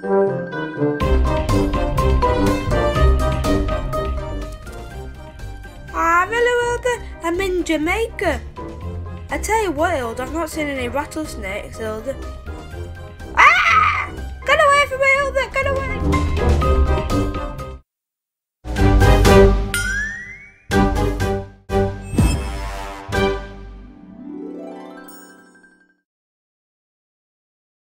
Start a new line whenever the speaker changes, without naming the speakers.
Ah, hello, Hilda. I'm in Jamaica. I tell you what, Hilda, I've not seen any rattlesnakes, Hilda.